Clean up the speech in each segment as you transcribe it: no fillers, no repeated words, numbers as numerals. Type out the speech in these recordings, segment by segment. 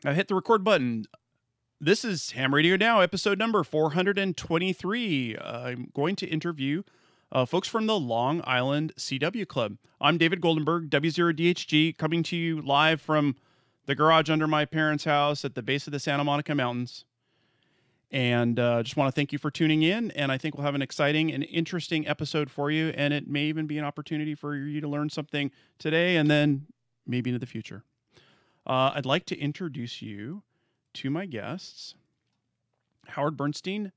I hit the record button. This is Ham Radio Now, episode number 423. I'm going to interview folks from the Long Island CW Club. I'm David Goldenberg, W0DHG, coming to you live from the garage under my parents' house at the base of the Santa Monica Mountains. And just want to thank you for tuning in. And I think we'll have an exciting and interesting episode for you. And it may even be an opportunity for you to learn something today and then maybe into the future. I'd like to introduce you to my guests, Howard Bernstein,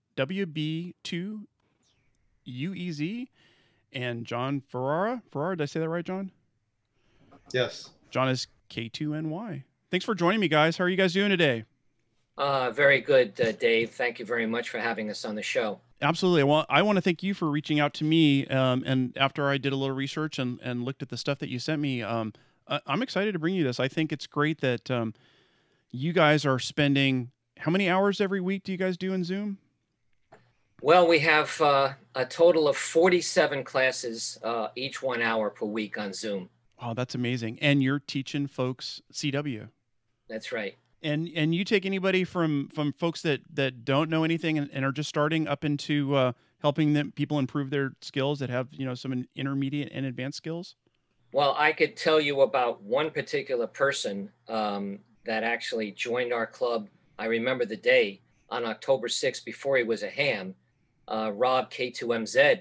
WB2UEZE, and John Ferrara. Ferrara, did I say that right, John? Yes. John is K2NY. Thanks for joining me, guys. How are you guys doing today? Very good, Dave. Thank you very much for having us on the show. Absolutely. Well, I want to thank you for reaching out to me. And after I did a little research and looked at the stuff that you sent me, I'm excited to bring you this. I think it's great that you guys are spending, how many hours every week do you guys do in Zoom? Well, we have a total of 47 classes, each 1 hour per week on Zoom. Wow, that's amazing. And you're teaching folks CW. That's right. And you take anybody from folks that don't know anything and are just starting up into helping people improve their skills that have, some intermediate and advanced skills? Well, I could tell you about one particular person that actually joined our club. I remember the day on October 6th before he was a ham, Rob K2MZ.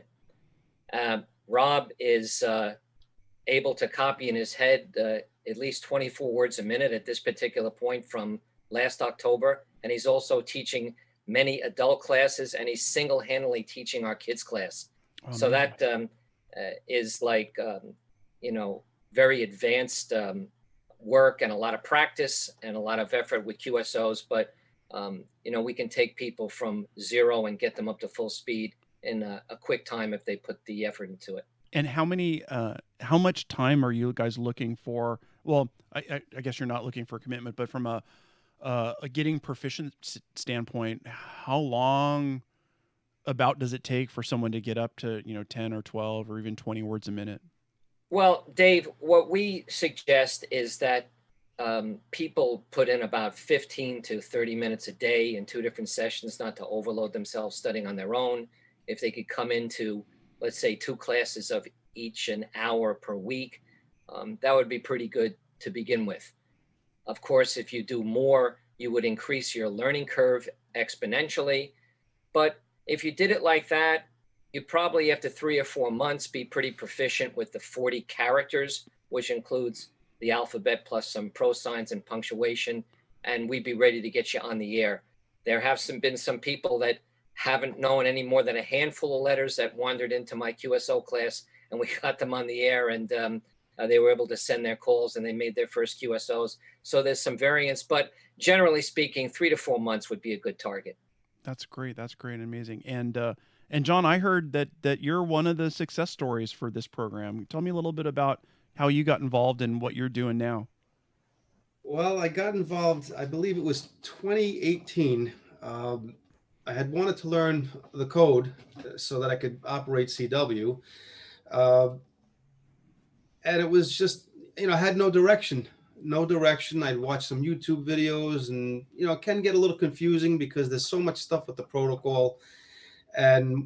Rob is able to copy in his head at least 24 words a minute at this particular point from last October. And he's also teaching many adult classes, and he's single-handedly teaching our kids class. Oh, so man. That is like, very advanced work and a lot of practice and a lot of effort with QSOs. But, we can take people from zero and get them up to full speed in a quick time if they put the effort into it. And how much time are you guys looking for? Well, I guess you're not looking for a commitment, but from a getting proficient standpoint, how long about does it take for someone to get up to, 10 or 12 or even 20 words a minute? Well, Dave, what we suggest is that people put in about 15 to 30 minutes a day in 2 different sessions, not to overload themselves studying on their own. If they could come into, let's say, 2 classes of each an hour per week, that would be pretty good to begin with. Of course, if you do more, you would increase your learning curve exponentially. But if you did it like that, you'd probably after 3 or 4 months be pretty proficient with the 40 characters, which includes the alphabet plus some pro signs and punctuation, and we'd be ready to get you on the air. There have been some people that haven't known any more than a handful of letters that wandered into my QSO class, and we got them on the air, and they were able to send their calls, and they made their first QSOs. So there's some variance, but generally speaking, 3 to 4 months would be a good target. That's great. That's great and amazing. And John, I heard that you're one of the success stories for this program. Tell me a little bit about how you got involved and what you're doing now. Well, I got involved, I believe it was 2018. I had wanted to learn the code so that I could operate CW. And it was just, I had no direction. I'd watch some YouTube videos and, it can get a little confusing because there's so much stuff with the protocol. And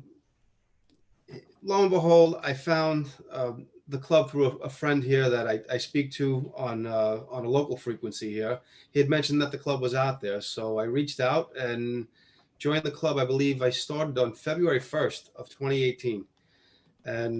lo and behold, I found the club through a friend here that I speak to on a local frequency here. He had mentioned that the club was out there. So I reached out and joined the club. I believe I started on February 1st of 2018. And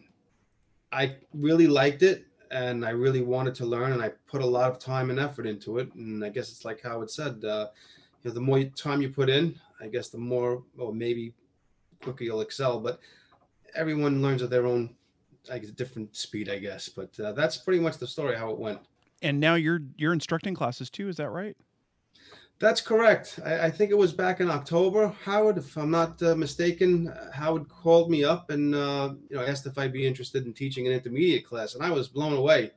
I really liked it, and I really wanted to learn, and I put a lot of time and effort into it. And I guess it's like Howard said, the more time you put in, I guess the more, or maybe quicker you'll excel. But everyone learns at their own, different speed, I guess. But that's pretty much the story, how it went. And now you're instructing classes too, is that right? That's correct. I think it was back in October, Howard, if I'm not mistaken. Howard called me up and asked if I'd be interested in teaching an intermediate class, and I was blown away.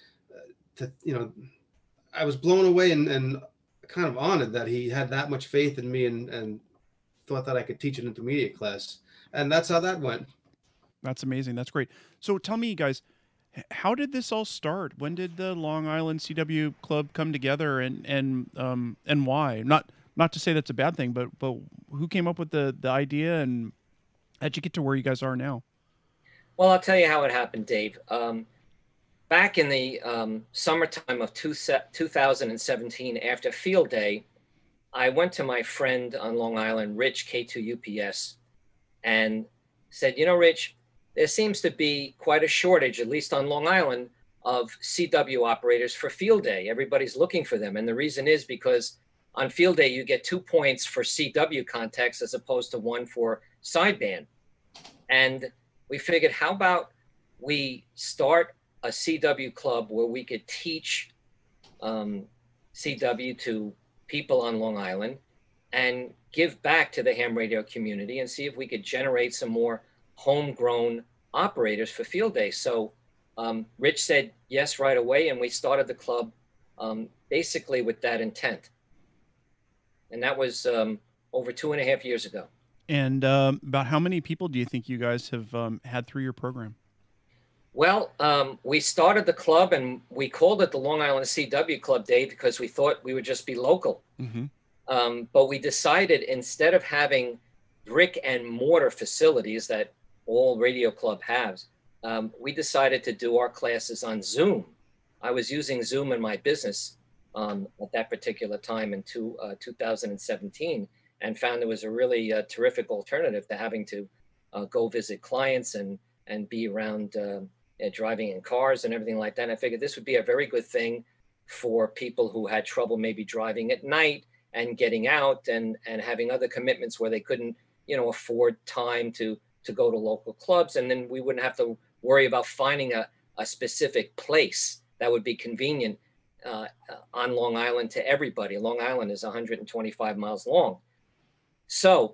I was blown away and kind of honored that he had that much faith in me and thought that I could teach an intermediate class, and that's how that went. That's amazing. That's great. So tell me, guys, How did this all start? When did the Long Island CW Club come together, and why? Not to say that's a bad thing, but who came up with the idea, and how'd you get to where you guys are now? Well, I'll tell you how it happened, Dave. Back in the summertime of 2017, after field day, I went to my friend on Long Island, Rich K2UPS, and said, you know, Rich, there seems to be quite a shortage, at least on Long Island, of CW operators for field day. Everybody's looking for them. And the reason is because on field day, you get 2 points for CW contacts as opposed to 1 for sideband. And we figured, how about we start a CW club where we could teach CW to people on Long Island and give back to the ham radio community and see if we could generate some more homegrown operators for field day. So Rich said yes right away, and we started the club basically with that intent. And that was over 2.5 years ago. And about how many people do you think you guys have had through your program? Well, we started the club and we called it the Long Island CW Club, Dave, because we thought we would just be local. Mm-hmm. But we decided, instead of having brick and mortar facilities that all radio club has, we decided to do our classes on Zoom. I was using Zoom in my business at that particular time in 2017, and found it was a really terrific alternative to having to go visit clients and be around driving in cars and everything like that. And I figured this would be a very good thing for people who had trouble maybe driving at night and getting out and having other commitments where they couldn't, afford time to go to local clubs. And then we wouldn't have to worry about finding a specific place that would be convenient on Long Island to everybody. Long Island is 125 miles long. So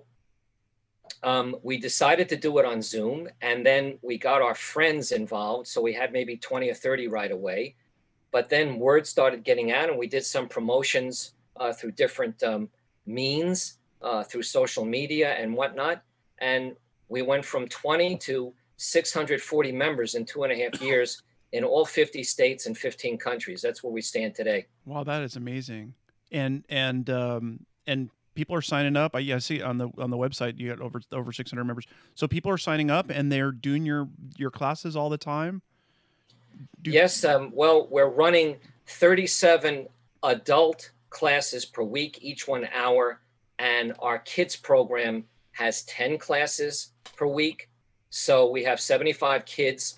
we decided to do it on Zoom, and then we got our friends involved. So we had maybe 20 or 30 right away. But then word started getting out, and we did some promotions through different means, through social media and whatnot. And we went from 20 to 640 members in 2.5 years in all 50 states and 15 countries. That's where we stand today. Wow, that is amazing. And people are signing up. I see on the website you got over 600 members. So people are signing up and they're doing your classes all the time. Yes. Well, we're running 37 adult classes per week, each 1 hour, and our kids program has 10 classes per week. So we have 75 kids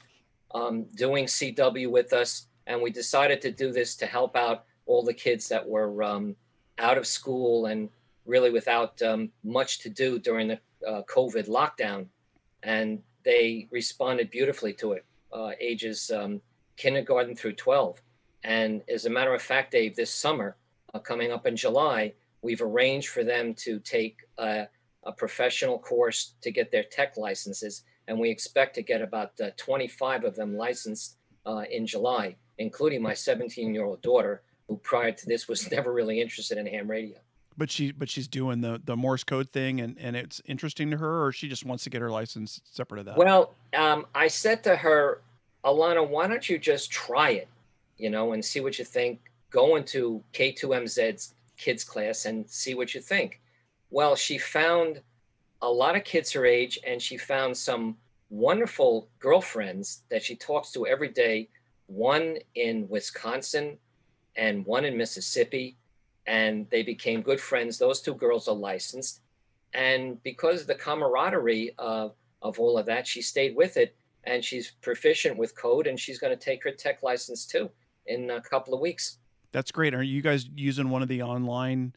doing CW with us, and we decided to do this to help out all the kids that were out of school and really without much to do during the COVID lockdown. And they responded beautifully to it, ages kindergarten through 12. And as a matter of fact, Dave, this summer, coming up in July, we've arranged for them to take a professional course to get their tech licenses. And we expect to get about 25 of them licensed in July, including my 17-year-old daughter, who prior to this was never really interested in ham radio. But she's doing the Morse code thing, and it's interesting to her, or she just wants to get her license separate of that? Well, I said to her, Alana, why don't you just try it, and see what you think. Go into K2MZ's kids class and see what you think. Well, she found a lot of kids her age, and she found some wonderful girlfriends that she talks to every day, one in Wisconsin and one in Mississippi, and they became good friends. Those two girls are licensed. And because of the camaraderie of all of that, she stayed with it, and she's proficient with code, and she's going to take her tech license too in a couple of weeks. That's great. Are you guys using one of the online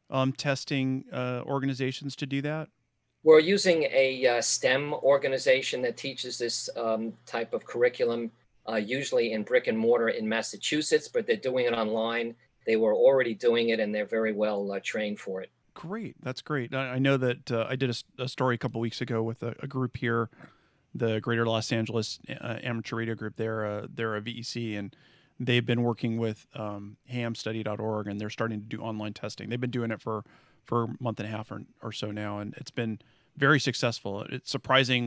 testing organizations to do that? We're using a STEM organization that teaches this type of curriculum, usually in brick and mortar in Massachusetts, but they're doing it online. They were already doing it, and they're very well trained for it. Great. That's great. I know that I did a story a couple weeks ago with a group here, the Greater Los Angeles Amateur Radio Group. They're a VEC, and they've been working with hamstudy.org, and they're starting to do online testing. They've been doing it for a month and a half or so now, and it's been very successful. It's surprising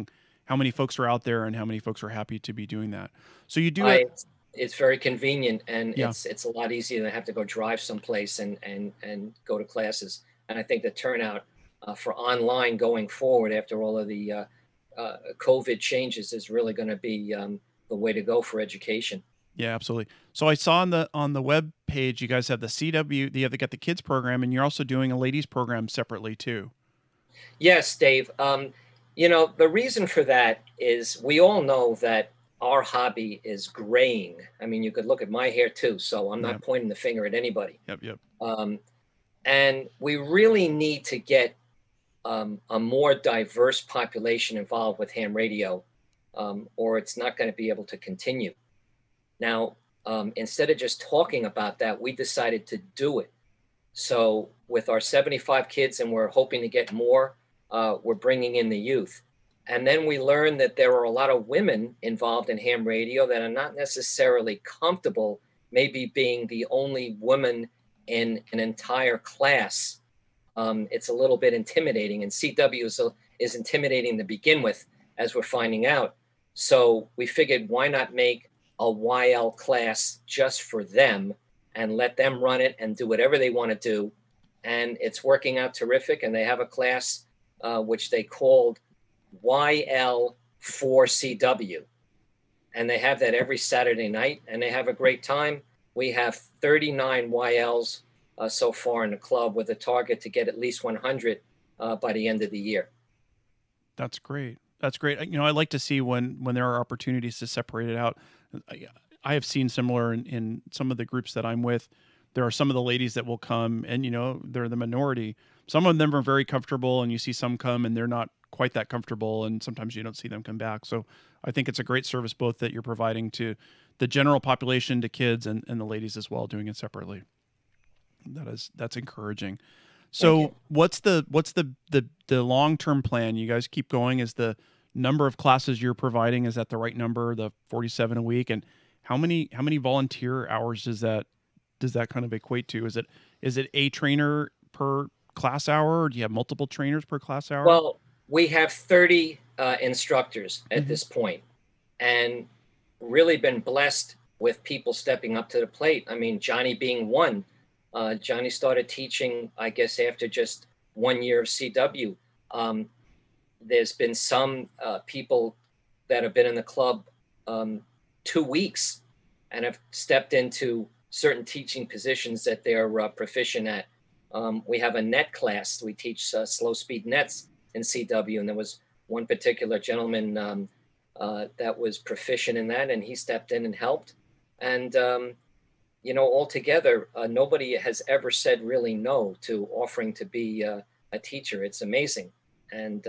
how many folks are out there and how many folks are happy to be doing that. So you do it. It's very convenient, and Yeah. it's a lot easier than have to go drive someplace and go to classes. And I think the turnout for online going forward after all of the COVID changes is really going to be the way to go for education. Yeah, absolutely. So I saw on the web page you guys have the CW, you have got the kids program, and you're also doing a ladies program separately too. Yes, Dave. You know, the reason for that is we all know that our hobby is graying. I mean, you could look at my hair too, so I'm not pointing the finger at anybody. Yep. And we really need to get a more diverse population involved with ham radio, or it's not going to be able to continue. Now, instead of just talking about that, we decided to do it. So with our 75 kids, and we're hoping to get more, we're bringing in the youth. And then we learned that there are a lot of women involved in ham radio that are not necessarily comfortable maybe being the only woman in an entire class. It's a little bit intimidating, and CW is intimidating to begin with, as we're finding out. So we figured, why not make a YL class just for them and let them run it and do whatever they want to do. And it's working out terrific. And they have a class which they called YL4CW. And they have that every Saturday night, and they have a great time. We have 39 YLs so far in the club, with a target to get at least 100 by the end of the year. That's great. That's great. You know, I like to see when there are opportunities to separate it out. I have seen similar in some of the groups that I'm with. There are some of the ladies that will come, and, you know, they're the minority. Some of them are very comfortable, and you see some come and they're not quite that comfortable, and sometimes you don't see them come back. So I think it's a great service, both that you're providing to the general population, to kids, and the ladies as well, doing it separately. That's encouraging. So what's the long-term plan? You guys keep going. Is the number of classes you're providing, is that the right number, the 47 a week? And how many volunteer hours does that kind of equate to? Is it a trainer per class hour, or do you have multiple trainers per class hour? Well, we have 30 instructors at this point, and really been blessed with people stepping up to the plate. I mean, Johnny being one. Johnny started teaching, I guess, after just 1 year of CW. There's been some people that have been in the club 2 weeks and have stepped into certain teaching positions that they're proficient at. We have a net class. We teach slow speed nets in CW, and there was one particular gentleman that was proficient in that, and he stepped in and helped. And you know, altogether, nobody has ever said really no to offering to be a teacher. It's amazing. And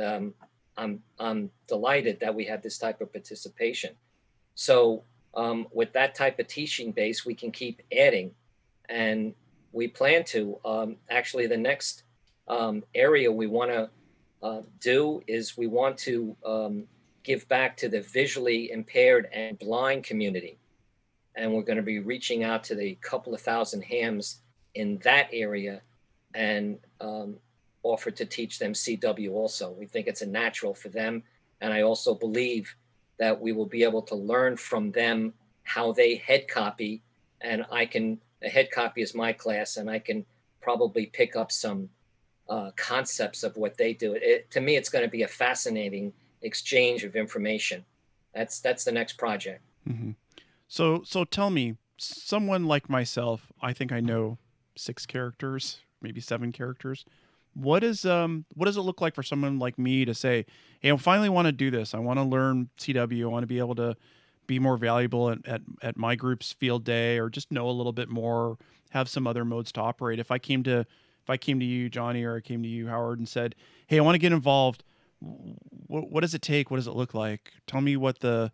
I'm delighted that we have this type of participation. So with that type of teaching base, we can keep adding. And we plan to, actually, the next area we want to do is we want to give back to the visually impaired and blind community. And we're going to be reaching out to the couple of thousand hams in that area and offer to teach them CW also. We think it's a natural for them. And I also believe that we will be able to learn from them how they head copy. And a head copy is my class, and I can probably pick up some concepts of what they do. To me, it's going to be a fascinating exchange of information. That's the next project. Mm-hmm. So tell me, someone like myself, I think I know 6 characters, maybe 7 characters. What does it look like for someone like me to say, hey, I finally want to do this. I want to learn CW. I want to be able to be more valuable at my group's field day, or just know a little bit more, have some other modes to operate. If I came to you, Johnny, or I came to you, Howard, and said, hey, I want to get involved. What does it take? What does it look like? Tell me what the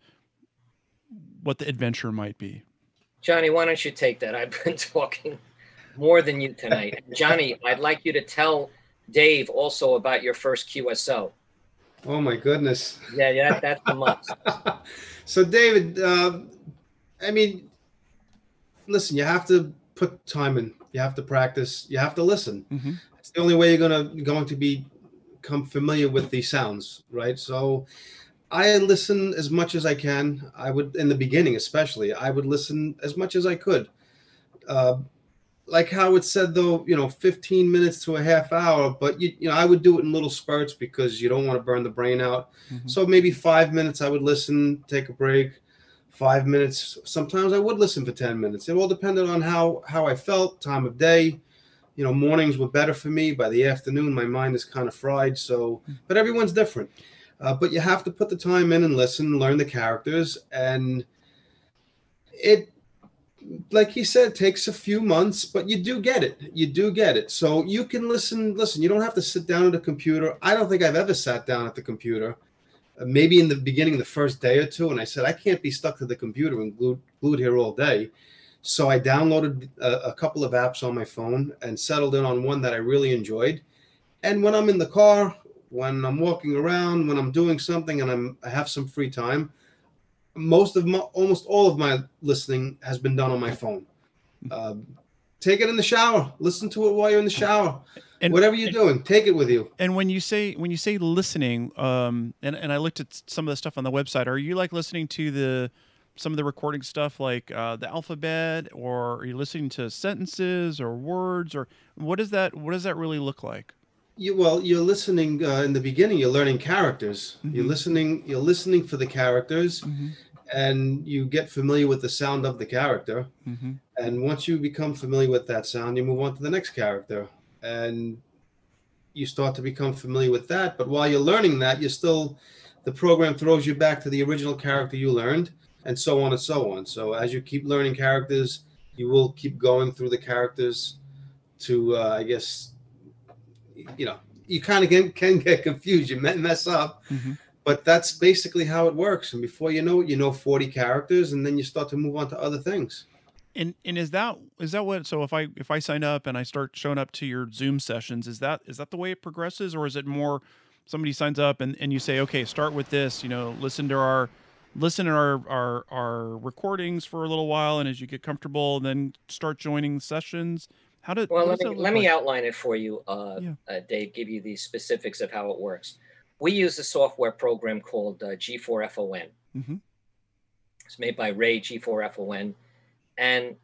adventure might be. Johnny, why don't you take that? I've been talking more than you tonight. Johnny, I'd like you to tell Dave also about your first QSO. Oh my goodness. Yeah, that's a must. So David, I mean, listen, you have to put time in, you have to practice, you have to listen. Mm-hmm. It's the only way you're going to become familiar with these sounds, right? So I listen as much as I can. I would, in the beginning especially, I would listen as much as I could. Uh, like Howard said, though, 15 minutes to a half hour, but I would do it in little spurts because you don't want to burn the brain out. Mm-hmm. So maybe 5 minutes I would listen, take a break. 5 minutes. Sometimes I would listen for 10 minutes. It all depended on how I felt, time of day. Mornings were better for me. By the afternoon, my mind is kind of fried. So, but everyone's different. But you have to put the time in and listen, learn the characters, and it, like he said, takes a few months, but you do get it. You do get it. So you can listen. Listen, you don't have to sit down at a computer. I don't think I've ever sat down at the computer. Maybe in the beginning, the first day or two, and I said, I can't be stuck to the computer and glued here all day. So I downloaded a couple of apps on my phone and settled in on one that I really enjoyed. And when I'm in the car, when I'm walking around, when I'm doing something and I have some free time, almost all of my listening has been done on my phone. Take it in the shower, listen to it while you're in the shower. And whatever you're doing, take it with you. And when you say listening, and I looked at some of the stuff on the website, are you like listening to some of the recording stuff like the alphabet, or are you listening to sentences or words, or what does that really look like? You're listening in the beginning. You're learning characters. Mm-hmm. You're listening for the characters, mm-hmm. and you get familiar with the sound of the character. Mm-hmm. And once you become familiar with that sound, you move on to the next character, and you start to become familiar with that. But while you're learning that, the program throws you back to the original character you learned, and so on and so on. So as you keep learning characters, you will keep going through the characters to, I guess, you kind of can get confused. You mess up. Mm-hmm. But that's basically how it works. And before you know it, 40 characters, and then you start to move on to other things. And is that what? So if I sign up and I start showing up to your Zoom sessions, is that the way it progresses, or is it more somebody signs up and you say, okay, start with this, listen to our recordings for a little while, and as you get comfortable, then start joining sessions? Let me outline it for you, Dave. Give you the specifics of how it works. We use a software program called G4FON. Mm-hmm. It's made by Ray, G4FON. And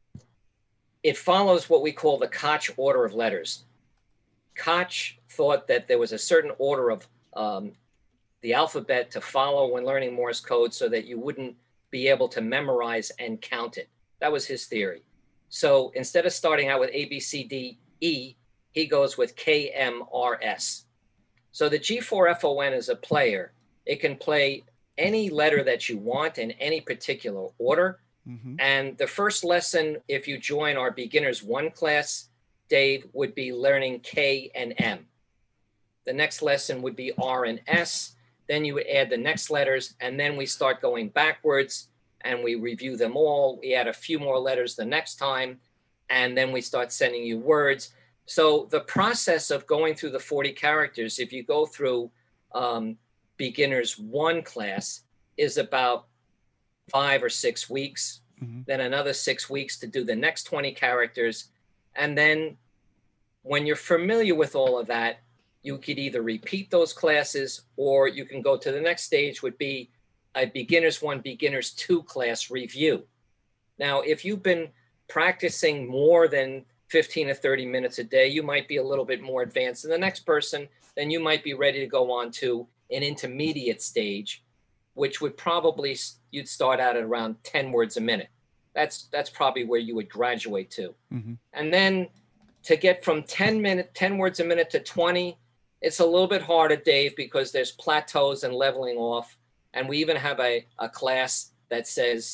it follows what we call the Koch order of letters. Koch thought that there was a certain order of the alphabet to follow when learning Morse code so that you wouldn't be able to memorize and count it. That was his theory. So instead of starting out with A, B, C, D, E, he goes with K, M, R, S. So the G4FON is a player. It can play any letter that you want in any particular order. Mm-hmm. And the first lesson, if you join our Beginners 1 class, Dave, would be learning K and M. The next lesson would be R and S. Then you would add the next letters, and then we start going backwards, and we review them all. We add a few more letters the next time, and then we start sending you words. So the process of going through the 40 characters, if you go through Beginners 1 class, is about 5 or 6 weeks, mm-hmm. then another 6 weeks to do the next 20 characters. And then when you're familiar with all of that, you could either repeat those classes, or you can go to the next stage, would be a Beginners 1, Beginners 2 class review. Now, if you've been practicing more than 15 to 30 minutes a day, you might be a little bit more advanced than the next person. Then you might be ready to go on to an intermediate stage, which would probably, you'd start out at around 10 words a minute. That's probably where you would graduate to. Mm-hmm. And then to get from 10 words a minute to 20, it's a little bit harder, Dave, because there's plateaus and leveling off. And we even have a class that says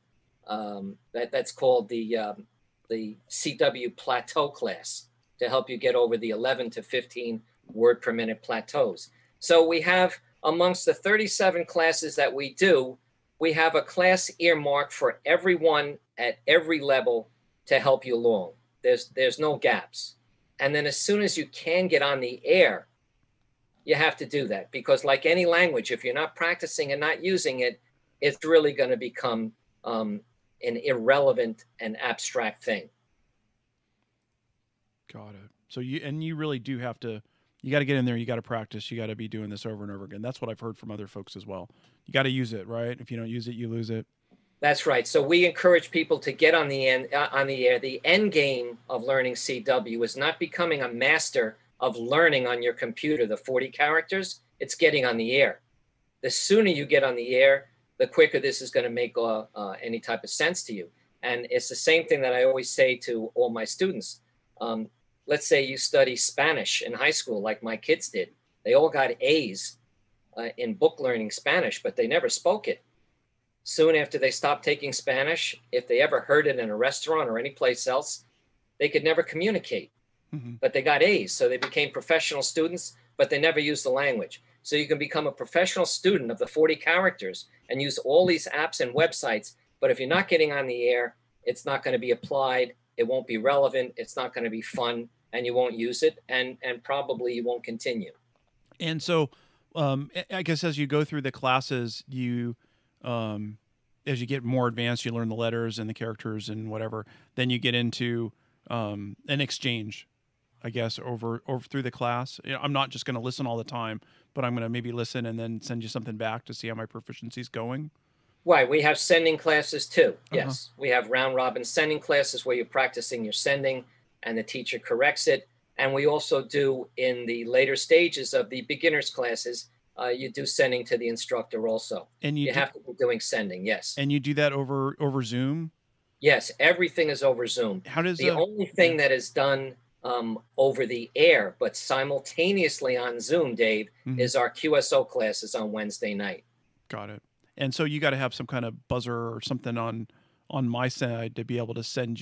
that's called the CW plateau class to help you get over the 11 to 15 word per minute plateaus. So we have, amongst the 37 classes that we do, we have a class earmarked for everyone at every level to help you along. There's no gaps. And then as soon as you can get on the air, you have to do that, because like any language, if you're not practicing and not using it, it's really going to become an irrelevant and abstract thing. Got it. So you really do have to You got to get in there. You got to practice. You got to be doing this over and over again. That's what I've heard from other folks as well. You got to use it, right? If you don't use it, you lose it. That's right. So we encourage people to get on the air. The end game of learning CW is not becoming a master of learning on your computer, the 40 characters. It's getting on the air. The sooner you get on the air, the quicker this is going to make any type of sense to you. And it's the same thing that I always say to all my students. Let's say you study Spanish in high school, like my kids did. They all got A's in book learning Spanish, but they never spoke it. Soon after they stopped taking Spanish, if they ever heard it in a restaurant or any place else, they could never communicate. But they got A's, so they became professional students, but they never used the language. So you can become a professional student of the 40 characters and use all these apps and websites, but if you're not getting on the air, it's not going to be applied, it won't be relevant, it's not going to be fun, and you won't use it, and probably you won't continue. And so I guess as you go through the classes, you as you get more advanced, you learn the letters and the characters and whatever, then you get into an exchange, I guess, over through the class. You know, I'm not just going to listen all the time, but I'm going to maybe listen and then send you something back to see how my proficiency is going. Right. We have sending classes too. Yes. We have round robin sending classes where you're practicing your sending and the teacher corrects it. And we also do in the later stages of the beginners classes, you do sending to the instructor also. And you have to be doing sending. Yes. And you do that over Zoom? Yes. Everything is over Zoom. How does the only thing that is done over the air, but simultaneously on Zoom, Dave, is our QSO classes on Wednesday night. Got it. And so you got to have some kind of buzzer or something on my side to be able to send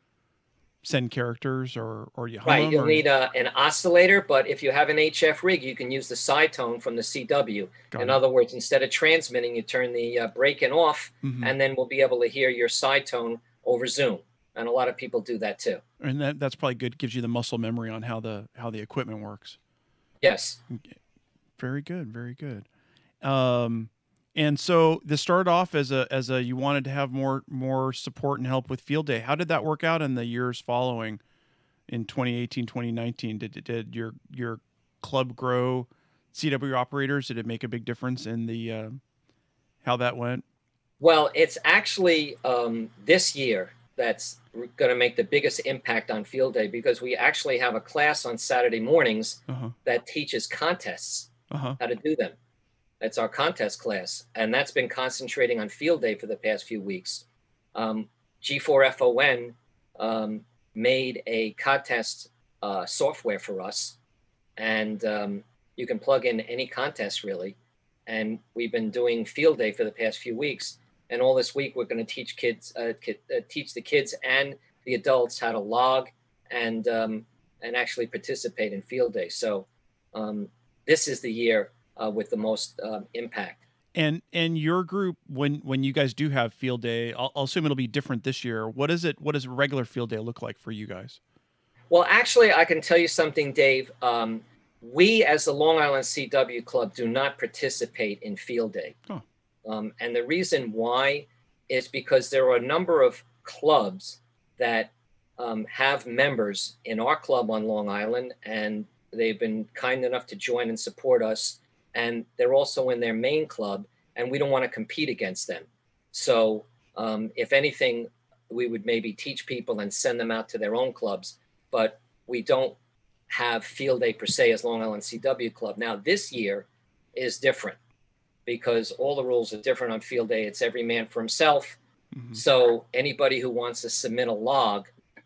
characters or you hum right. them, You'll need an oscillator, but if you have an HF rig, you can use the side tone from the CW. In other words, instead of transmitting, you turn the break-in off, and then we'll be able to hear your side tone over Zoom. And a lot of people do that too. And that's probably good. Gives you the muscle memory on how the equipment works. Yes. Very good. Very good. And so this started off as a you wanted to have more support and help with field day. How did that work out in the years following in 2018, 2019? Did your club grow CW operators? Did it make a big difference in the how that went? Well, it's actually this year that's going to make the biggest impact on field day because we actually have a class on Saturday mornings that teaches contests, how to do them. That's our contest class, and that's been concentrating on field day for the past few weeks. G4FON made a contest software for us, and you can plug in any contest really. And we've been doing field day for the past few weeks. And all this week, we're going to teach teach the kids and the adults how to log and actually participate in field day. So this is the year with the most impact. And your group, when you guys do have field day, I'll assume it'll be different this year. What does regular field day look like for you guys? Well, actually, I can tell you something, Dave. We, as the Long Island CW Club, do not participate in field day. Oh. And the reason why is because there are a number of clubs that have members in our club on Long Island, and they've been kind enough to join and support us. And they're also in their main club, and we don't want to compete against them. So if anything, we would maybe teach people and send them out to their own clubs, but we don't have field day per se as Long Island CW Club. Now, this year is different, because all the rules are different on field day. It's every man for himself. So anybody who wants to submit a log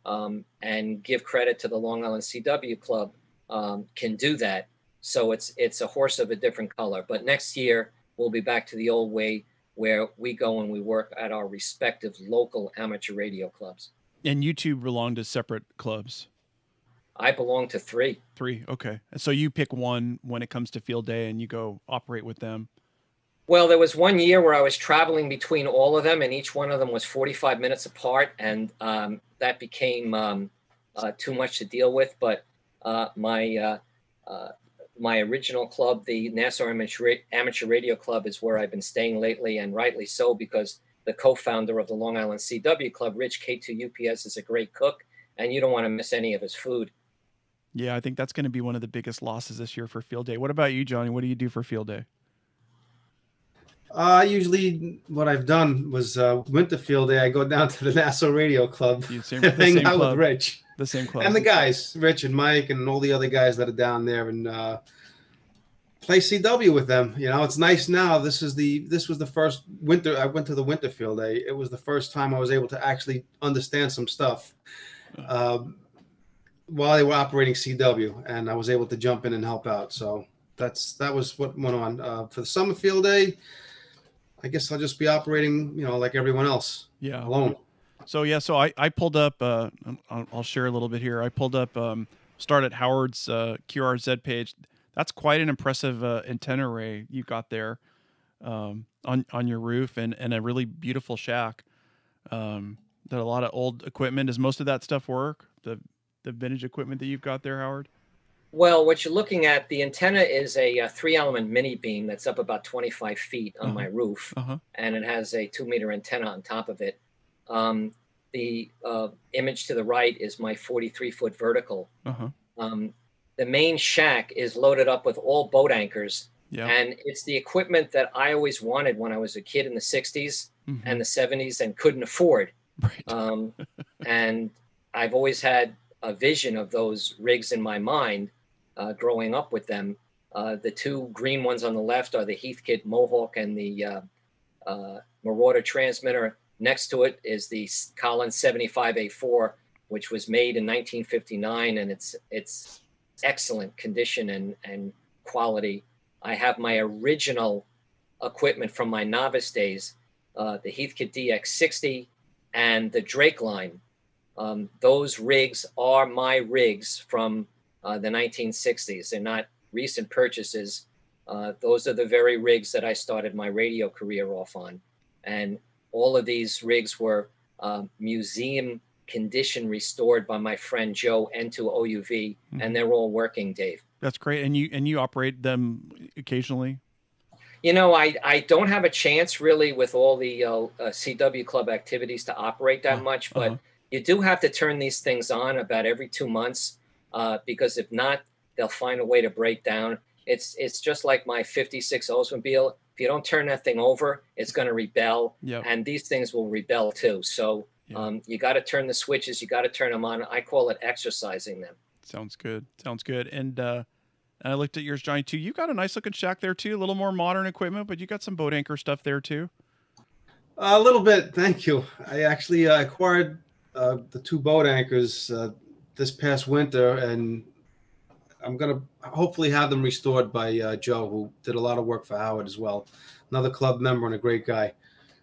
and give credit to the Long Island CW Club can do that. So it's a horse of a different color. But next year, we'll be back to the old way where we go and we work at our respective local amateur radio clubs. And you two belong to separate clubs? I belong to 3. 3, okay. So you pick one when it comes to field day and you go operate with them? Well, there was one year where I was traveling between all of them, and each one of them was 45 minutes apart, and that became too much to deal with. But my original club, the Nassau Amateur Radio Club, is where I've been staying lately, and rightly so, because the co-founder of the Long Island CW Club, Rich K2UPS, is a great cook, and you don't want to miss any of his food. Yeah, I think that's going to be one of the biggest losses this year for field day. What about you, Johnny? What do you do for field day? Usually what I've done was winter field day. I go down to the Nassau Radio Club and hang out with Rich. The same club. And the guys, Rich and Mike and all the other guys that are down there, and play CW with them. You know, it's nice now. This was the first winter I went to the winter field day. It was the first time I was able to actually understand some stuff while they were operating CW, and I was able to jump in and help out. So that was what went on for the summer field day. I guess I'll just be operating, you know, like everyone else. Yeah. Alone. So yeah, so I pulled up. I'll share a little bit here. I pulled up. Start at Howard's QRZ page. That's quite an impressive antenna array you got there on your roof, and a really beautiful shack. That a lot of old equipment. Does most of that stuff work? The vintage equipment that you've got there, Howard? Well, what you're looking at, the antenna is a 3-element mini beam that's up about 25 feet on my roof, and it has a 2-meter antenna on top of it. The image to the right is my 43-foot vertical. The main shack is loaded up with all boat anchors, and it's the equipment that I always wanted when I was a kid in the 60s and the 70s and couldn't afford. Right. And I've always had a vision of those rigs in my mind. Growing up with them, the two green ones on the left are the Heathkit Mohawk and the Marauder transmitter. Next to it is the Collins 75A4, which was made in 1959, and it's excellent condition and quality. I have my original equipment from my novice days, the Heathkit DX60 and the Drake line. Those rigs are my rigs from the 1960s. They're not recent purchases. Those are the very rigs that I started my radio career off on. And all of these rigs were museum condition restored by my friend Joe N2OUV, and they're all working, Dave. That's great. And you operate them occasionally? You know, I don't have a chance really with all the CW club activities to operate that much, but you do have to turn these things on about every 2 months. Because if not, they'll find a way to break down. It's just like my 56 Oldsmobile. If you don't turn that thing over, it's going to rebel. And these things will rebel too. So you got to turn the switches. You got to turn them on. I call it exercising them. Sounds good. Sounds good. And I looked at yours, Johnny, too. You got a nice looking shack there too. A little more modern equipment, but you got some boat anchor stuff there too. A little bit. Thank you. I actually acquired the 2 boat anchors this past winter, and I'm going to hopefully have them restored by Joe, who did a lot of work for Howard as well. Another club member and a great guy.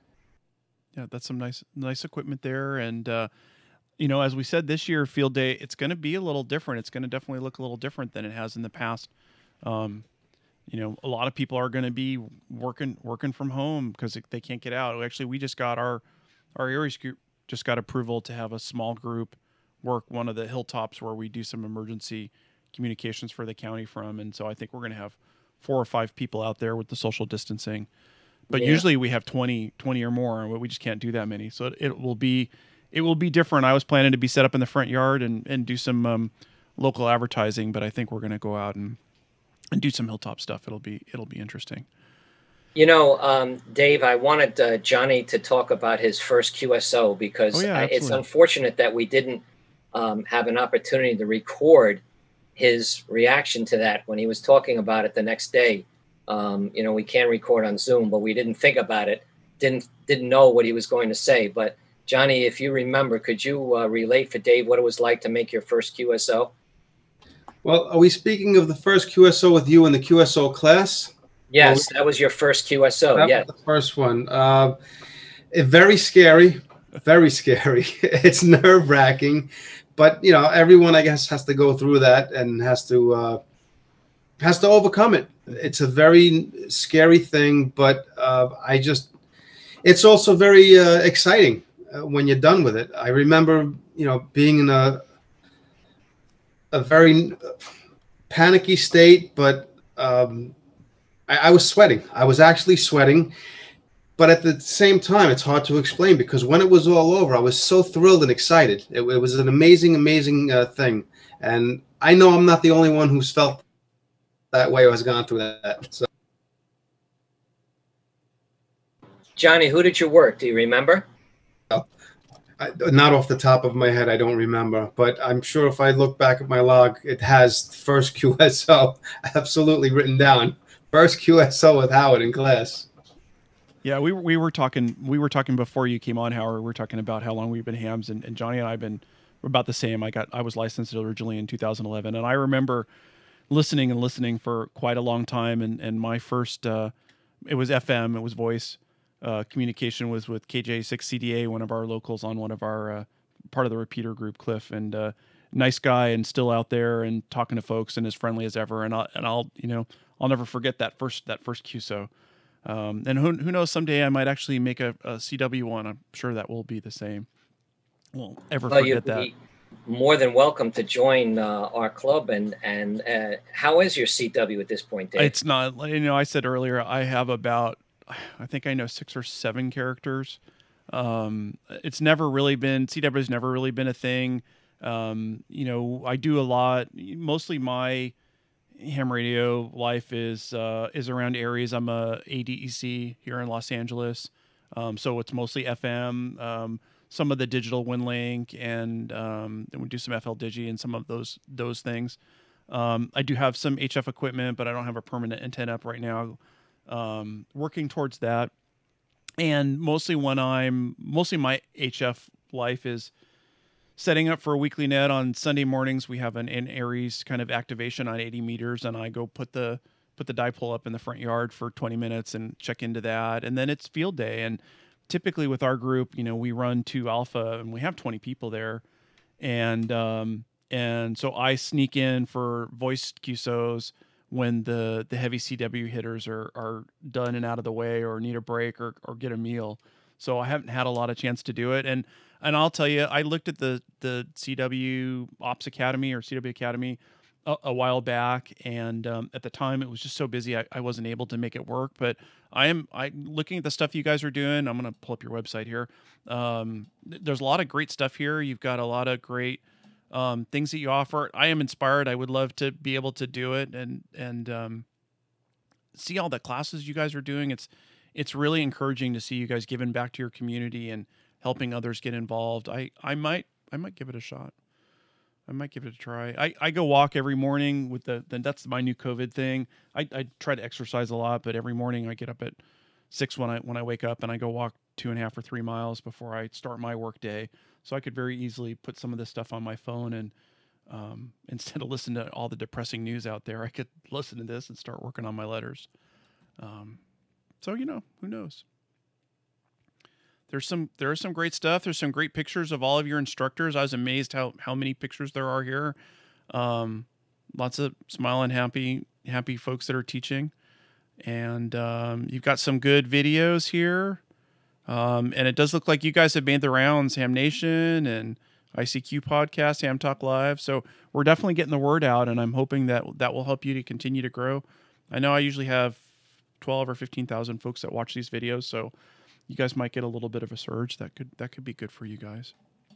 Yeah, that's some nice equipment there. And, you know, as we said, this year, field day, it's going to be a little different. It's going to definitely look a little different than it has in the past. You know, a lot of people are going to be working from home because they can't get out. Actually, we just got our Aries group just got approval to have a small group work one of the hilltops where we do some emergency communications for the county from. And so I think we're going to have 4 or 5 people out there with the social distancing, but usually we have 20 or more, and we just can't do that many. So it will be different. I was planning to be set up in the front yard and do some local advertising, but I think we're going to go out and do some hilltop stuff. It'll be interesting. You know, Dave, I wanted Johnny to talk about his first QSO because it's unfortunate that we didn't have an opportunity to record his reaction to that when he was talking about it the next day. You know, we can't record on Zoom, but we didn't think about it, didn't know what he was going to say. But Johnny, if you remember, could you relate for Dave what it was like to make your first QSO? Well, are we speaking of the first QSO with you in the QSO class? Yes, that was your first QSO. That was the first one. Very scary, very scary. It's nerve-wracking, but you know, everyone I guess has to go through that and has to overcome it. It's a very scary thing, but it's also very exciting when you're done with it. I remember, you know, being in a very panicky state, but I was sweating. I was actually sweating, but at the same time, it's hard to explain because when it was all over, I was so thrilled and excited. It was an amazing, amazing thing. And I know I'm not the only one who's felt that way or has gone through that. So, Johnny, who did you work? Do you remember? not off the top of my head, I don't remember, but I'm sure if I look back at my log, it has first QSO absolutely written down. First QSO with Howard in class. Yeah, we were talking before you came on, Howard. We were talking about how long we've been hams, and Johnny and I have been about the same. I was licensed originally in 2011, and I remember listening for quite a long time. And my first it was FM, it was voice communication was with KJ6CDA, one of our locals on one of our part of the repeater group, Cliff, and nice guy and still out there and talking to folks and as friendly as ever. And I'll I'll never forget that first QSO. And who knows, someday I might actually make a CW one. I'm sure that will be the same. Won't ever forget that. More than welcome to join our club. And how is your CW at this point, Dave? It's not, I said earlier, I have about, I think I know 6 or 7 characters. It's never really been, CW has never really been a thing. I do a lot, mostly my ham radio life is around areas. I'm a ADEC here in Los Angeles. So it's mostly FM, some of the digital WinLink, and we do some FL Digi and some of those things. I do have some HF equipment, but I don't have a permanent antenna up right now. Working towards that. And mostly my HF life is setting up for a weekly net. On Sunday mornings, we have an Aries kind of activation on 80 meters, and I go put the dipole up in the front yard for 20 minutes and check into that. And then it's field day. And typically with our group, we run 2 alpha and we have 20 people there. And so I sneak in for voice QSOs when the heavy CW hitters are done and out of the way or need a break or get a meal. So I haven't had a lot of chance to do it. And I'll tell you, I looked at the CW Ops Academy or CW Academy a while back, and at the time it was just so busy I wasn't able to make it work. But I'm looking at the stuff you guys are doing. I'm going to pull up your website here. There's a lot of great stuff here. You've got a lot of great things that you offer. I am inspired. I would love to be able to do it and see all the classes you guys are doing. It's really encouraging to see you guys giving back to your community and helping others get involved. I might give it a shot. I might give it a try. I go walk every morning with that's my new COVID thing. I try to exercise a lot, but every morning I get up at 6 when I wake up, and I go walk 2.5 or 3 miles before I start my work day. So I could very easily put some of this stuff on my phone, and instead of listening to all the depressing news out there, I could listen to this and start working on my letters. So who knows? There's some great stuff. There's some great pictures of all of your instructors. I was amazed how many pictures there are here. Lots of smiling, happy folks that are teaching, and you've got some good videos here. And it does look like you guys have made the rounds, Ham Nation and ICQ Podcast, Ham Talk Live. So we're definitely getting the word out, and I'm hoping that will help you to continue to grow. I know I usually have 12 or 15,000 folks that watch these videos, so you guys might get a little bit of a surge. That could be good for you guys.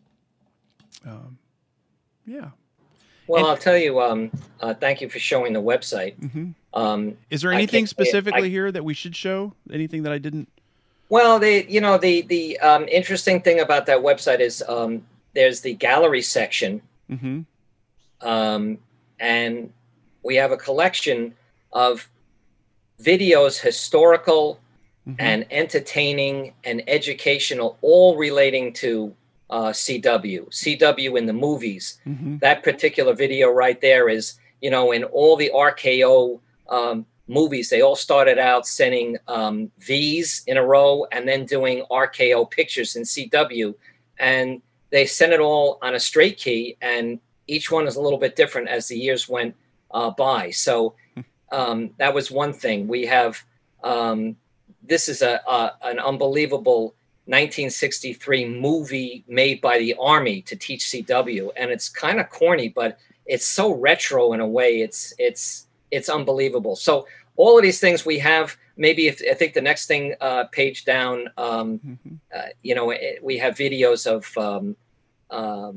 Yeah. Well, I'll tell you, thank you for showing the website. Mm-hmm. Is there anything specifically here that we should show? Anything that I didn't? Well, the interesting thing about that website is there's the gallery section. Mm-hmm. And we have a collection of videos, historical, mm-hmm. and entertaining and educational, all relating to CW in the movies. Mm-hmm. That particular video right there is, in all the RKO movies, they all started out sending V's in a row and then doing RKO pictures in CW. And they sent it all on a straight key, and each one is a little bit different as the years went by. So that was one thing. We have, this is an unbelievable 1963 movie made by the Army to teach CW. And it's kind of corny, but it's so retro in a way. It's unbelievable. So all of these things we have, maybe I think the next thing, page down, we have videos of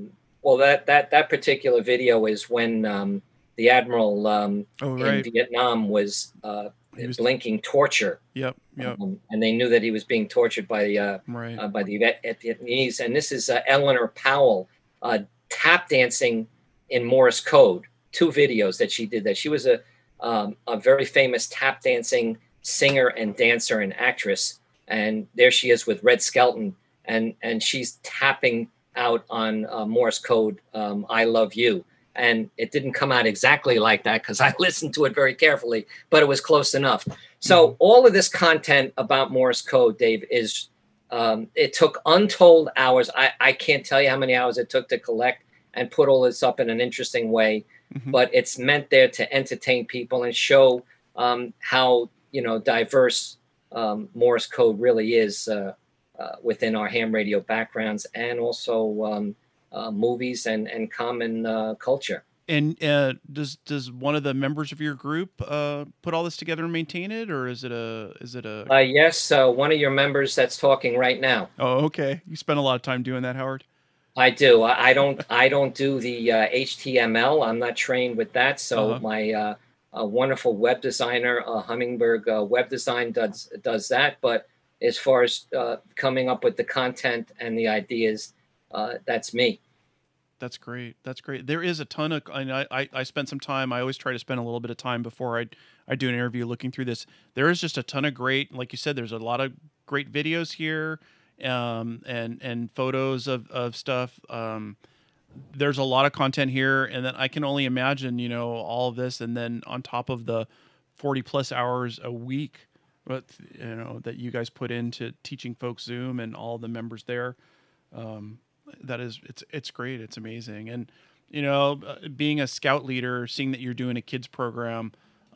Well, that particular video is when the admiral in Vietnam was blinking torture. Yep. And they knew that he was being tortured by the Vietnamese. And this is Eleanor Powell tap dancing in Morse code. 2 videos that she did. That she was a very famous tap dancing singer and dancer and actress. And there she is with Red Skelton, and she's tapping out on Morse code, "I love you." And it didn't come out exactly like that because I listened to it very carefully, but it was close enough. So all of this content about Morse code, Dave, is it took untold hours. I can't tell you how many hours it took to collect and put all this up in an interesting way, but it's meant there to entertain people and show how diverse Morse code really is within our ham radio backgrounds, and also movies and common culture. And does one of the members of your group put all this together and maintain it, or is it a? Yes, one of your members that's talking right now. Oh, okay. You spend a lot of time doing that, Howard. I do. I don't do the HTML. I'm not trained with that. So my wonderful web designer, Hummingbird Web Design, does that. But as far as coming up with the content and the ideas, that's me. That's great. That's great. There is a ton of, I spent some time. I always try to spend a little bit of time before I do an interview looking through this. There is just a ton of great, like you said, there's a lot of great videos here, and photos of stuff. There's a lot of content here, and then I can only imagine, all of this, and then on top of the 40+ hours a week, that you guys put into teaching folks Zoom and all the members there. It's great. It's amazing. And, being a scout leader, seeing that you're doing a kids program,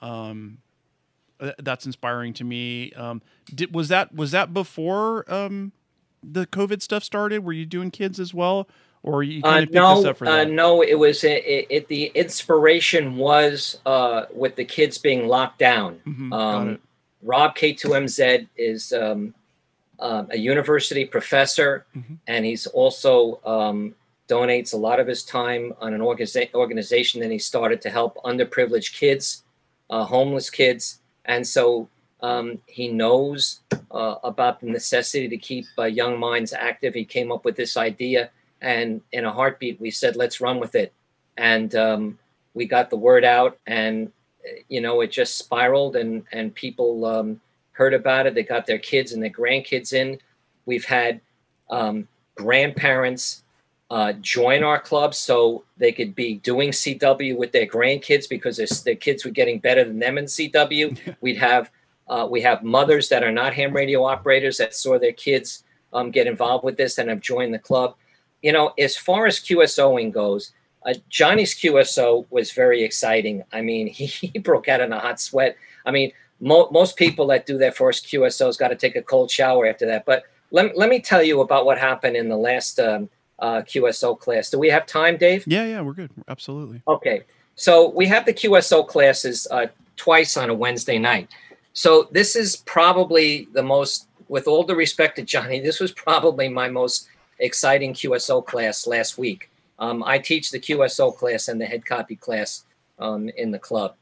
that's inspiring to me. Was that before, the COVID stuff started? Were you doing kids as well? Or you kind of picked this up for that? No, it was the inspiration was with the kids being locked down. Got it. Rob K2NY is a university professor, and he's also donates a lot of his time on an organization that he started to help underprivileged kids, homeless kids. And so he knows about the necessity to keep young minds active. He came up with this idea, and in a heartbeat, we said, let's run with it. And we got the word out, and, it just spiraled, and people heard about it. They got their kids and their grandkids in. We've had grandparents join our club so they could be doing CW with their grandkids because their kids were getting better than them in CW. We have mothers that are not ham radio operators that saw their kids get involved with this and have joined the club. As far as QSOing goes, Johnny's QSO was very exciting. I mean, he broke out in a hot sweat. I mean, most people that do their first QSOs got to take a cold shower after that. But let me tell you about what happened in the last QSO class. Do we have time, Dave? Yeah, we're good. Absolutely. Okay. So we have the QSO classes twice on a Wednesday night. So this is probably the most, with all due respect to Johnny, this was probably my most exciting QSO class last week. I teach the QSO class and the head copy class in the club.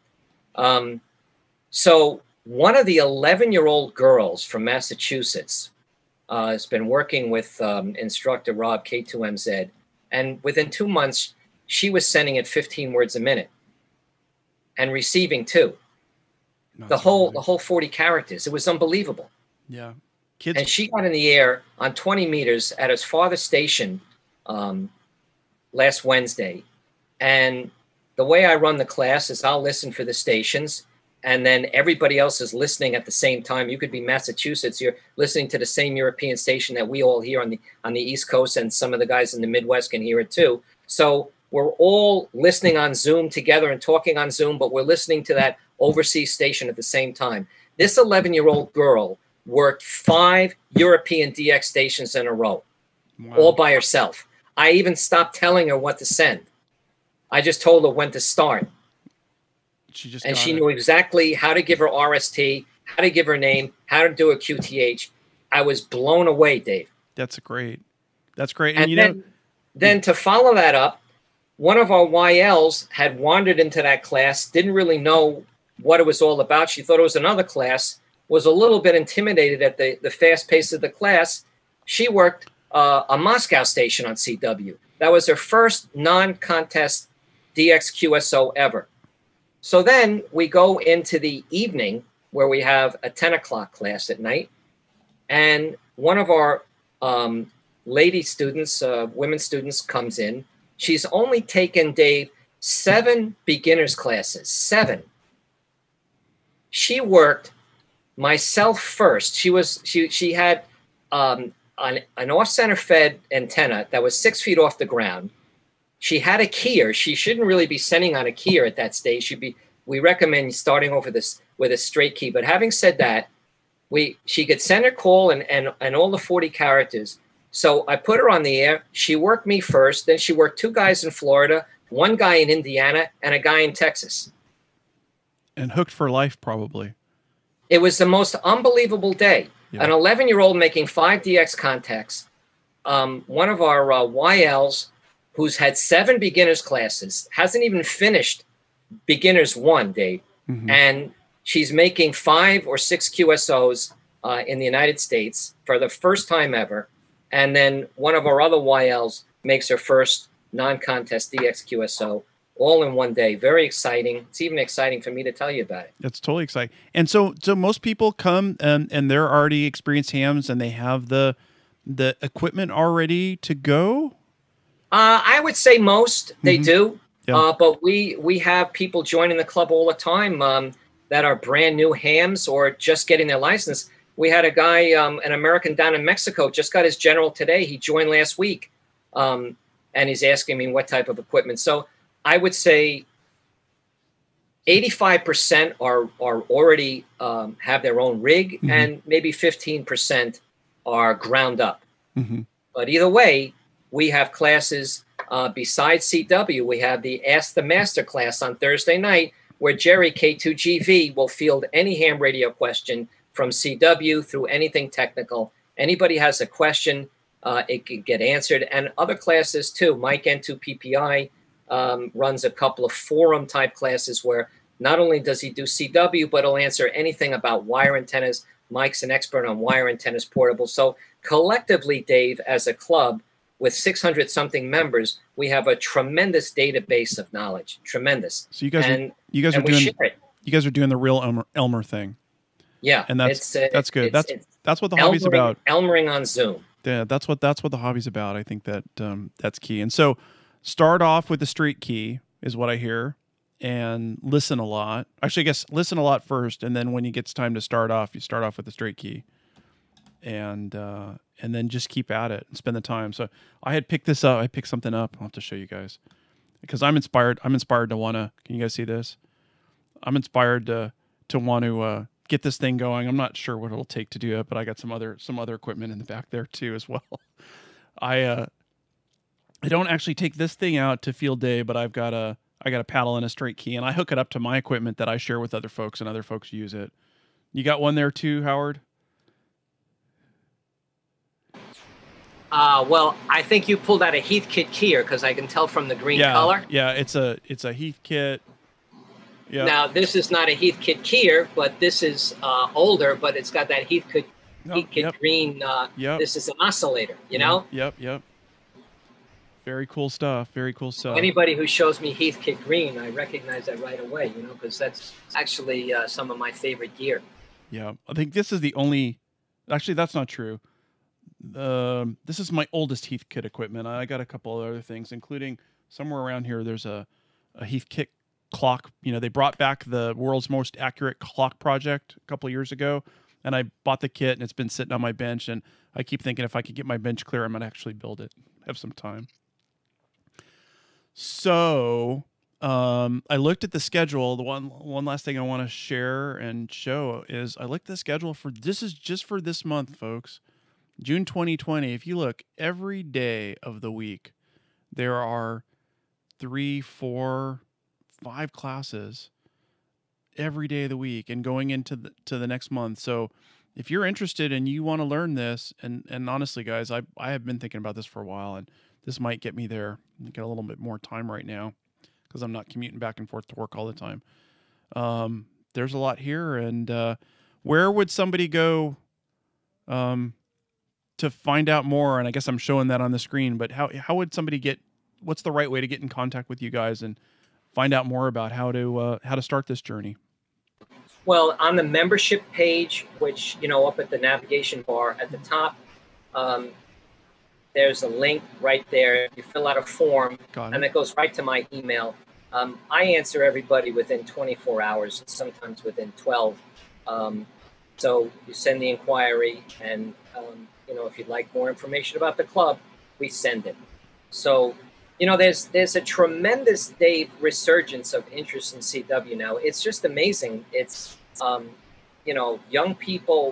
So one of the 11-year-old girls from Massachusetts has been working with instructor Rob K2NY, and within 2 months, she was sending it 15 words a minute and receiving 2. The whole 40 characters. It was unbelievable. Yeah. And she got in the air on 20 meters at his farthest station last Wednesday. And the way I run the class is I'll listen for the stations, and then everybody else is listening at the same time. You could be Massachusetts, you're listening to the same European station that we all hear on the East Coast, and some of the guys in the Midwest can hear it too. So we're all listening on Zoom together and talking on Zoom, but we're listening to that overseas station at the same time. This 11-year-old girl worked 5 European DX stations in a row, all by herself. I even stopped telling her what to send. I just told her when to start. She knew exactly how to give her RST, how to give her name, how to do a QTH. I was blown away, Dave. That's great. And then to follow that up, one of our YLs had wandered into that class, didn't really know what it was all about. She thought it was another class, was a little bit intimidated at the fast pace of the class. She worked a Moscow station on CW. That was her first non-contest DXQSO ever. So then we go into the evening where we have a 10 o'clock class at night. And one of our lady students, women students comes in. She's only taken, Dave, 7 beginners classes, 7. She worked myself first. She had an off-center fed antenna that was 6 feet off the ground. She had a keyer. She shouldn't really be sending on a keyer at that stage. We recommend starting over this with a straight key. But having said that, she could send a call and all the 40 characters. So I put her on the air. She worked me first. Then she worked 2 guys in Florida, 1 guy in Indiana, and a guy in Texas. And hooked for life, probably. It was the most unbelievable day. Yeah. An 11-year-old making 5 DX contacts. One of our YLs, who's had 7 beginners classes, hasn't even finished beginners 1, Dave. Mm-hmm. And she's making 5 or 6 QSOs in the United States for the first time ever. And then one of our other YLs makes her first non-contest DX QSO all in one day. Very exciting. It's even exciting for me to tell you about it. It's totally exciting. And so most people come and they're already experienced hams and they have the equipment already to go? I would say most they do. Yeah. But we have people joining the club all the time that are brand new hams or just getting their license. We had a guy, an American down in Mexico, just got his general today. He joined last week. And he's asking me what type of equipment. So I would say 85% are already have their own rig, and maybe 15% are ground up. Mm-hmm. But either way, we have classes besides CW. We have the Ask the Master class on Thursday night, where Jerry K2GV will field any ham radio question from CW through anything technical. Anybody has a question, it can get answered. And other classes too. Mike N2PPI runs a couple of forum type classes where not only does he do CW, but he'll answer anything about wire antennas. Mike's an expert on wire antennas portable. So collectively, Dave, as a club with 600 something members, we have a tremendous database of knowledge. Tremendous. So you guys are doing the real Elmer thing. Yeah, and that's good. That's what the hobby's about. Elmering on Zoom. Yeah, that's what the hobby's about. I think that that's key. And so, start off with the straight key is what I hear, and listen a lot. Actually, I guess listen a lot first, and then when it gets time to start off, you start off with the straight key, and then just keep at it and spend the time. So I had picked this up. I picked something up. I'll have to show you guys because I'm inspired. I'm inspired to wanna. Can you guys see this? I'm inspired to want to. Get this thing going. I'm not sure what it'll take to do it, but I got some other equipment in the back there too as well. I don't actually take this thing out to field day, but I got a paddle and a straight key, and I hook it up to my equipment that I share with other folks, and other folks use it. You got one there too, Howard? Well, I think you pulled out a Heathkit keyer because I can tell from the green color. Yeah, it's a Heathkit. Yeah. Now, this is not a Heathkit keyer, but this is older, but it's got that Heathkit green. This is an oscillator, you know? Yep. Very cool stuff. Very cool stuff. Anybody who shows me Heathkit green, I recognize that right away, you know, because that's actually some of my favorite gear. Yeah, I think this is the only... Actually, that's not true. This is my oldest Heathkit equipment. I got a couple of other things, including somewhere around here, there's a Heathkit clock. You know, they brought back the world's most accurate clock project a couple of years ago, and I bought the kit, and it's been sitting on my bench, and I keep thinking if I could get my bench clear, I might actually build it. Have some time. So I looked at the schedule. The one last thing I want to share and show is I looked at the schedule for this is just for this month, folks. June 2020. If you look every day of the week, there are 3, 4, 5 classes every day of the week and going into the next month. So if you're interested and you want to learn this, and honestly, guys, I have been thinking about this for a while, and this might get me there. Get a little bit more time right now because I'm not commuting back and forth to work all the time. There's a lot here, and where would somebody go to find out more? And I guess I'm showing that on the screen, but how would somebody what's the right way to get in contact with you guys and find out more about how to start this journey? Well, on the membership page, which, up at the navigation bar at the top, there's a link right there. You fill out a form, and it goes right to my email. I answer everybody within 24 hours, sometimes within 12. So you send the inquiry, and if you'd like more information about the club, we send it. So, there's a tremendous, Dave, resurgence of interest in CW now. It's just amazing. It's young people.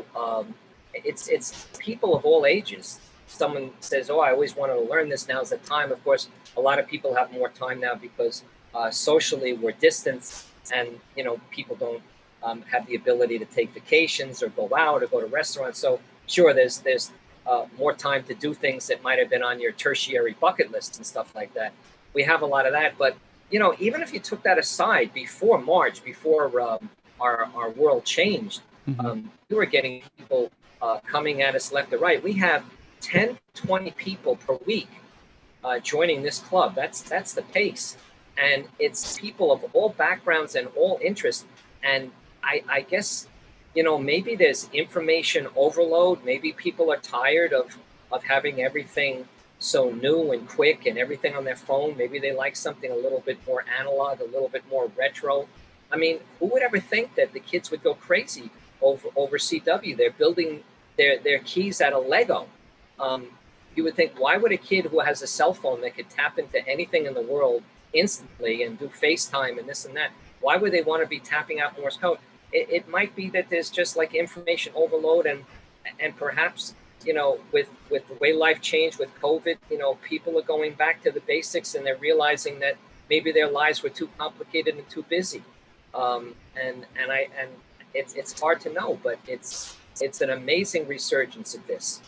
It's people of all ages. Someone says, "Oh, I always wanted to learn this. Now's the time." Of course, a lot of people have more time now because socially we're distanced, and people don't have the ability to take vacations or go out or go to restaurants. So sure, there's more time to do things that might have been on your tertiary bucket list and stuff like that. We have a lot of that, but even if you took that aside, before March, before our world changed, we were getting people coming at us left or right. We have 10, 20 people per week joining this club. That's the pace, and it's people of all backgrounds and all interests. And I guess maybe there's information overload. Maybe people are tired of having everything so new and quick and everything on their phone. Maybe they like something a little bit more analog, a little bit more retro. I mean, who would ever think that the kids would go crazy over CW? They're building their keys out of Lego. You would think, why would a kid who has a cell phone that could tap into anything in the world instantly and do FaceTime and this and that, why would they want to be tapping out Morse code? It might be that there's just like information overload, and perhaps with the way life changed with COVID, people are going back to the basics, and they're realizing that maybe their lives were too complicated and too busy. And it's hard to know, but it's an amazing resurgence of this.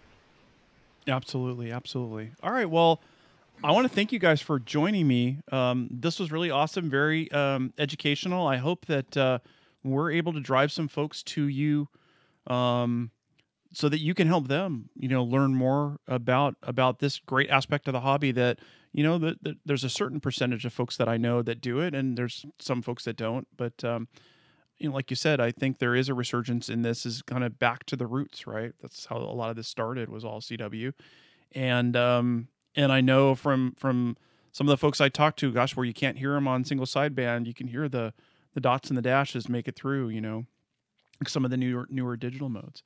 Absolutely. All right. Well, I want to thank you guys for joining me. This was really awesome, very educational. I hope that we're able to drive some folks to you so that you can help them, learn more about this great aspect of the hobby that, that there's a certain percentage of folks that I know that do it, and there's some folks that don't. But, like you said, I think there is a resurgence in this, is kind of back to the roots, right? That's how a lot of this started, was all CW. And I know from some of the folks I talked to, gosh, where you can't hear them on single sideband, you can hear the dots and the dashes make it through, some of the newer digital modes.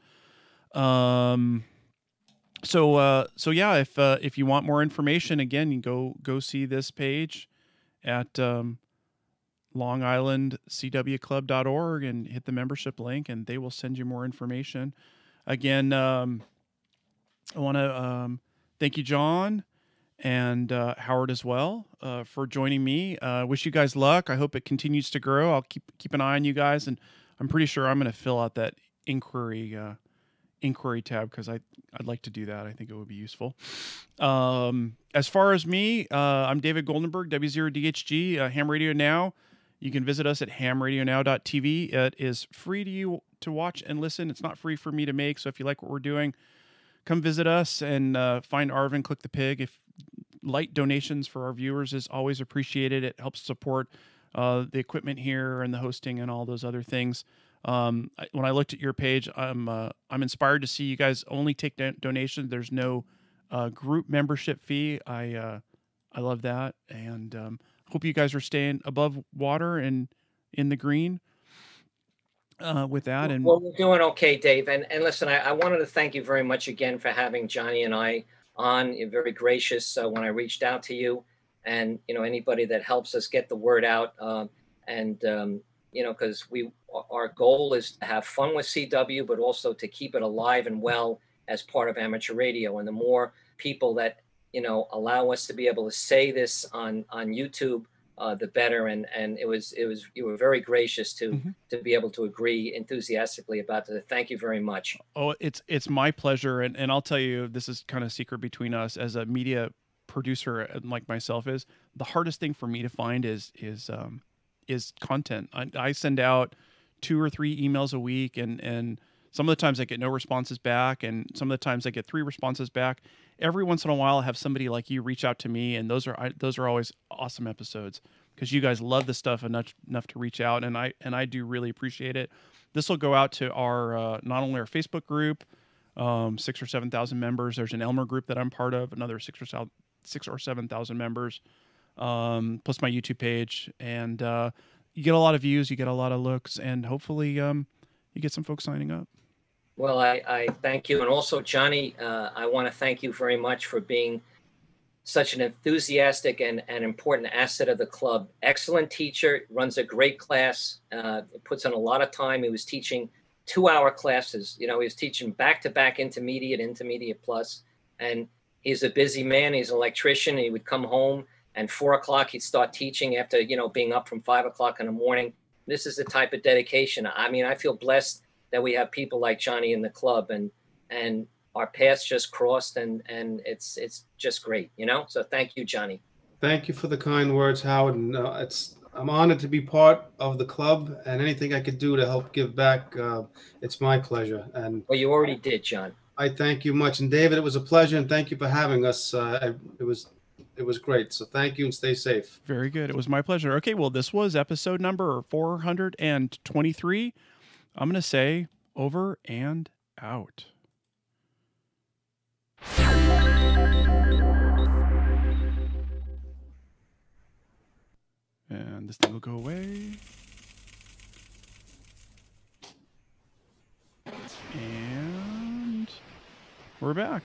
So yeah, if you want more information, again, you go see this page at longislandcwclub.org and hit the membership link, and they will send you more information. Again, I want to thank you, John, and Howard as well, for joining me. Wish you guys luck. I hope it continues to grow. I'll keep an eye on you guys, and I'm pretty sure I'm going to fill out that inquiry tab, because I'd like to do that. I think it would be useful. As far as me, I'm David Goldenberg, W0DHG, Ham Radio Now. You can visit us at hamradionow.tv. It is free to watch and listen. It's not free for me to make, so if you like what we're doing, come visit us and find Arvin, click the pig. If light donations for our viewers is always appreciated. It helps support the equipment here and the hosting and all those other things. When I looked at your page, I'm inspired to see you guys only take donations. There's no group membership fee. I love that, and hope you guys are staying above water and in the green with that. And well, we're doing okay, Dave. And listen, I wanted to thank you very much again for having Johnny and I on. You're very gracious when I reached out to you, and anybody that helps us get the word out, because our goal is to have fun with CW, but also to keep it alive and well as part of amateur radio. And the more people that allow us to be able to say this on YouTube, the better. And you were very gracious to be able to agree enthusiastically about that. Thank you very much. Oh, it's my pleasure. And I'll tell you, this is kind of secret between us. As a media producer like myself is, the hardest thing for me to find is content. I send out 2 or 3 emails a week, and some of the times I get no responses back, and some of the times I get 3 responses back. Every once in a while, I have somebody like you reach out to me, and those are always awesome episodes because you guys love the stuff enough to reach out, and I do really appreciate it. This will go out to our not only our Facebook group, 6,000 or 7,000 members. There's an Elmer group that I'm part of, another 6,000 or 7,000 members, plus my YouTube page, and you get a lot of views, you get a lot of looks, and hopefully you get some folks signing up. Well, I thank you. And also, Johnny, I want to thank you very much for being such an enthusiastic and important asset of the club. Excellent teacher, runs a great class, puts in a lot of time. He was teaching 2-hour classes. You know, he was teaching back-to-back intermediate plus, and he's a busy man. He's an electrician. He would come home, and 4 o'clock he'd start teaching after, you know, being up from 5 o'clock in the morning. This is the type of dedication. I mean, I feel blessed that we have people like Johnny in the club, and our paths just crossed, and it's just great, you know? So thank you, Johnny. Thank you for the kind words, Howard. And I'm honored to be part of the club, and anything I could do to help give back, it's my pleasure. And well, you already did, John. I thank you much. And David, it was a pleasure, and thank you for having us. It was great. So thank you, and stay safe. Very good. It was my pleasure. Okay, well, this was episode number 423. I'm going to say over and out. And this thing will go away. And we're back.